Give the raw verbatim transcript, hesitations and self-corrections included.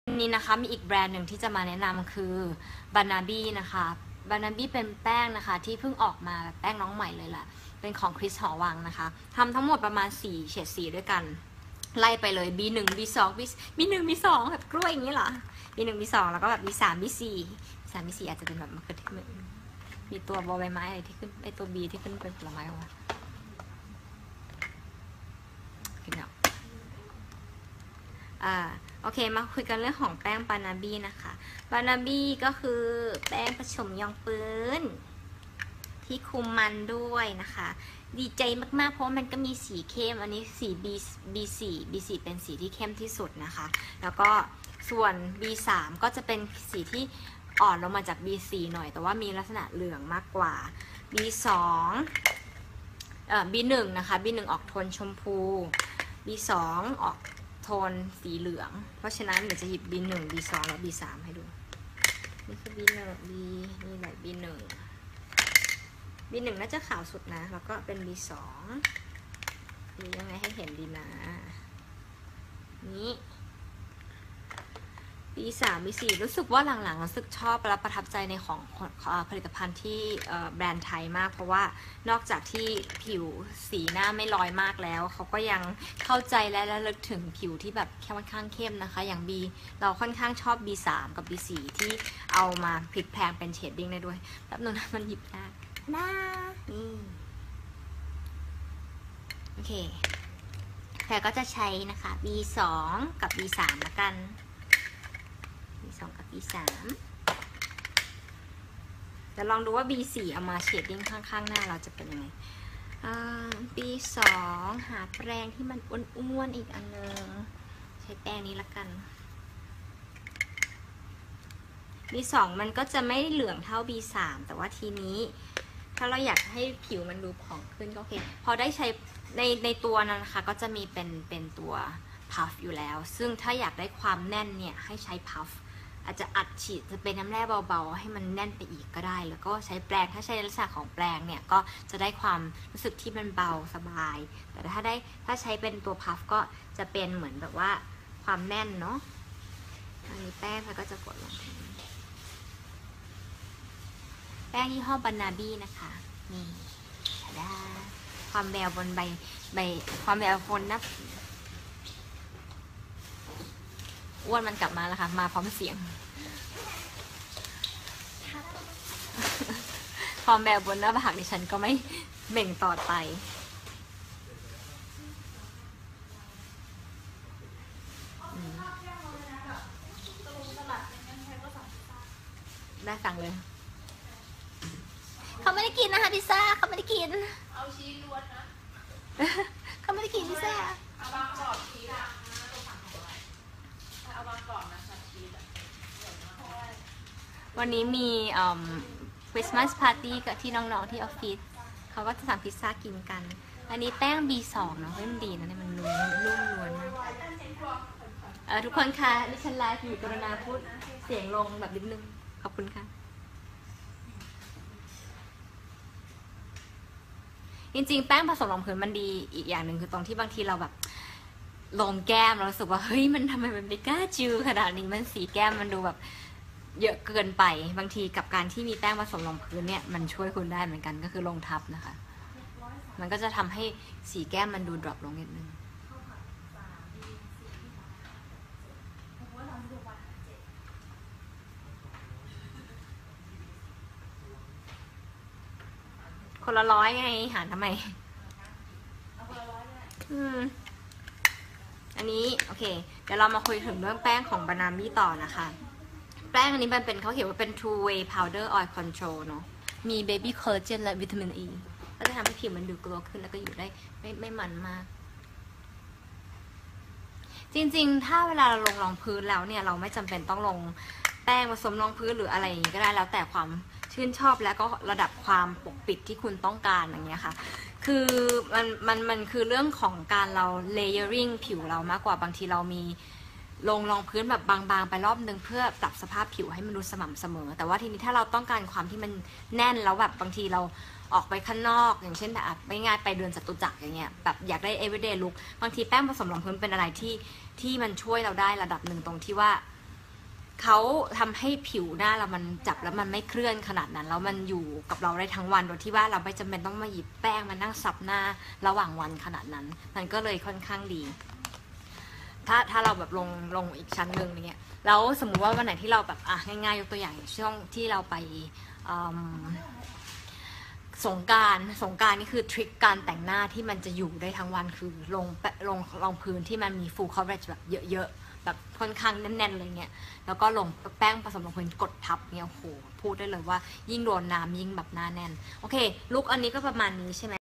นี้นะคะมีอีกแบรนด์หนึ่งที่จะมาแนะนำคือบานาบี้นะคะบานาบี้เป็นแป้งนะคะที่เพิ่งออกมาแบบแป้งน้องใหม่เลยแหละเป็นของคริสหอวังนะคะทำทั้งหมดประมาณสี่เฉดสีด้วยกันไล่ไปเลย บี หนึ่ง บี สอง บี บี หนึ่ง บี สอง แบบกล้วยอย่างนี้เหรอ บี หนึ่ง บี สอง แล้วก็แบบ บี สาม บี สี่ สาม บี สี่อาจจะเป็นแบบมะเขือเทศมีตัวบอใบไม้อะไรที่ขึ้นไอตัว B ที่ขึ้นเป็นผลไม้วะกินเนาะอ่าโอเคมาคุยกันเรื่องของแป้งบานาบี้นะคะบานาบี้ก็คือแป้งผสมยองปืนที่คุมมันด้วยนะคะดีใจมากๆเพราะมันก็มีสีเข้มอันนี้สี B บี สี่ บี สี่ เป็นสีที่เข้มที่สุดนะคะแล้วก็ส่วน บี สาม ก็จะเป็นสีที่อ่อนลงมาจาก บี สี่ หน่อยแต่ว่ามีลักษณะเหลืองมากกว่า บี สอง เอ่อ บี หนึ่ง นะคะ บี หนึ่ง ออกโทนชมพู บี สอง ออกโทนสีเหลืองเพราะฉะนั้นเดี๋ยวจะหยิบ บี หนึ่ง บี สอง และ บี สาม ให้ดูนี่คือ บี หนึ่ง B นี่แหละ บี หนึ่ง บี หนึ่ง น่าจะขาวสุดนะแล้วก็เป็น บี สอง ดูยังไงให้เห็นดีนะนี้ บี สาม บี สี่ รู้สึกว่าหลังๆรู้สึกชอบและประทับใจในของผลิตภัณฑ์ที่แบรนด์ไทยมากเพราะว่านอกจากที่ผิวสีหน้าไม่ลอยมากแล้วเขาก็ยังเข้าใจและระลึกถึงผิวที่แบบค่อนข้างเข้มนะคะอย่าง B เราค่อนข้างชอบ บี สาม กับ บี สี่ ที่เอามาพลิกแพลงเป็นเชดดิ้งได้ด้วยแป๊บนึงนะมันหยิบยากนะนี่โอเคแต่ก็จะใช้นะคะ บี สอง กับ บี สาม ละกันบี สอง กับ บี สาม แต่ลองดูว่า บี สี่ เอามาเชดดิ้งข้างๆหน้าเราจะเป็นยังไง บี สอง หาแปรงที่มันอ้วนๆอีกอันนึงใช้แปรงนี้ละกัน บี สอง มันก็จะไม่เหลืองเท่า บี สาม แต่ว่าทีนี้ถ้าเราอยากให้ผิวมันดูผ่องขึ้นก็โอเคพอได้ใช้ในในตัวนั้นนะคะก็จะมีเป็นเป็นตัวพัฟอยู่แล้วซึ่งถ้าอยากได้ความแน่นเนี่ยให้ใช้พัฟอาจจะอัดฉีดจะเป็นน้ำแร่เบาๆให้มันแน่นไปอีกก็ได้แล้วก็ใช้แปรงถ้าใช้ลักษณะของแปรงเนี่ยก็จะได้ความรู้สึกที่มันเบาสบายแต่ถ้าได้ถ้าใช้เป็นตัวพัฟก็จะเป็นเหมือนแบบว่าความแน่นเนาะอันนี้แป้งก็จะกดลงแป้งยี่ห้อบานาบี้นะคะนี่ดาความแววบนใบใบความแววบนนะอ้วนมันกลับมาแล้วค่ะมาพร้อมเสียงความแววบนหน้าผากดิฉันก็ไม่เบ่งต่อไปได้สั่งเลยเขาไม่ได้กินนะคะพิซซ่าเขาไม่ได้กินเอาชีสล้วนนะเขาไม่ได้กินพิซซ่าเอาบางกรอบชีสอะเอาบางกรอบนะชีสวันนี้มีคริสต์มาสปาร์ตี้กับที่น้องๆที่ออฟฟิศเขาก็จะสั่งพิซซ่ากินกันอันนี้แป้ง บี สอง เนาะมันดีนะเนี่ยมันนุ่มนุ่มนวลมากเออทุกคนคะดิฉันไลฟ์อยู่กรุณาพูดเสียงลงแบบนิดนึงขอบคุณค่ะจริงๆแป้งผสมรองพื้นมันดีอีกอย่างหนึ่งคือตรงที่บางทีเราแบบลงแก้มเรารู้สึกว่าเฮ้ยมันทำไมมันไม่กล้าจิวขนาดนี้มันสีแก้มมันดูแบบเยอะเกินไปบางทีกับการที่มีแป้งผสมรองพื้นเนี่ยมันช่วยคุณได้เหมือนกันก็คือลงทับนะคะมันก็จะทำให้สีแก้มมันดูดรอปลงนิดนึงคนละร้อยไงหารทำไมอืมอันนี้โอเคเดี๋ยวเรามาคุยถึงเรื่องแป้งของบานาบี้ต่อนะคะแป้งอันนี้มันเป็นเขาเขียนว่าเป็น two way powder oil control เนาะมี baby collagen และวิตามิน E ก็จะทำให้ผิวมันดูโกลว์ขึ้นแล้วก็อยู่ได้ไม่ไม่มันมากจริงๆถ้าเวลาเราลงรองพื้นแล้วเนี่ยเราไม่จำเป็นต้องลงแป้งผสมรองพื้นหรืออะไรอย่างนี้ก็ได้แล้วแต่ความชื่นชอบแล้วก็ระดับความปกปิดที่คุณต้องการอย่างเงี้ยค่ะคือมันมันมันคือเรื่องของการเรา layering ผิวเรามากกว่าบางทีเรามีลงรองพื้นแบบบางๆไปรอบนึงเพื่อปรับสภาพผิวให้มันดูสม่ำเสมอแต่ว่าทีนี้ถ้าเราต้องการความที่มันแน่นแล้วแบบบางทีเราออกไปข้างนอกอย่างเช่นแบบไม่ง่ายไปเดินจตุจักรอย่างเงี้ยแบบอยากได้ everyday look บางทีแป้งผสมรองพื้นเป็นอะไรที่ที่มันช่วยเราได้ระดับหนึ่งตรงที่ว่าเขาทำให้ผิวหน้าเรามันจับแล้วมันไม่เคลื่อนขนาดนั้นแล้วมันอยู่กับเราได้ทั้งวันโดยที่ว่าเราไม่จำเป็นต้องมาหยิบแป้งมานั่งสับหน้าระหว่างวันขนาดนั้นมันก็เลยค่อนข้างดีถ้าถ้าเราแบบลงลงอีกชั้นหนึ่งเนี้ยแล้วสมมุติว่าวันไหนที่เราแบบอ่ะง่ายๆยกตัวอย่างช่วงที่เราไปสงกรานต์สงกรานต์นี่คือทริคการแต่งหน้าที่มันจะอยู่ได้ทั้งวันคือลงแปะลงรองพื้นที่มันมี full coverage แบบเยอะๆแบบค่อนข้างแน่นๆเลยเงี้ยแล้วก็ลงแป้งผสมรองพื้นกดทับเงี้ยโหพูดได้เลยว่ายิ่งโดนน้ำยิ่งแบบหน้าแน่นโอเคลุคอันนี้ก็ประมาณนี้ใช่ไหม